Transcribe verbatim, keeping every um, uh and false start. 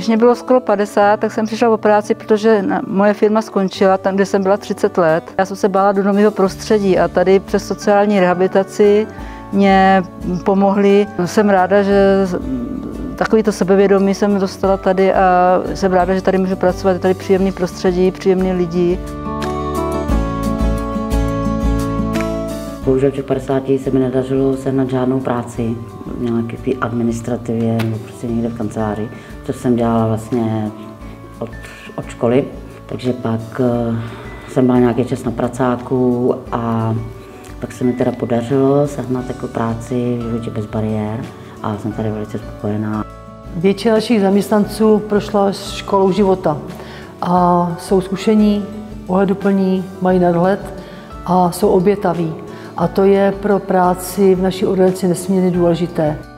Když mě bylo skoro padesát, tak jsem přišla o práci, protože moje firma skončila tam, kde jsem byla třicet let. Já jsem se bála do nového prostředí a tady přes sociální rehabilitaci mě pomohli. Jsem ráda, že takovýto sebevědomí jsem dostala tady a jsem ráda, že tady můžu pracovat. Je tady příjemný prostředí, příjemný lidi. Bohužel v těch padesáti se mi nedařilo sehnat žádnou práci v nějaké administrativě nebo prostě někde v kanceláři, což jsem dělala vlastně od, od školy. Takže pak uh, jsem byla nějaký čas na pracáku a pak se mi teda podařilo sehnat jako práci v životě bez bariér a jsem tady velice spokojená. Většina našich zaměstnanců prošla školou života a jsou zkušení, ohleduplní, mají nadhled a jsou obětaví. A to je pro práci v naší organizaci nesmírně důležité.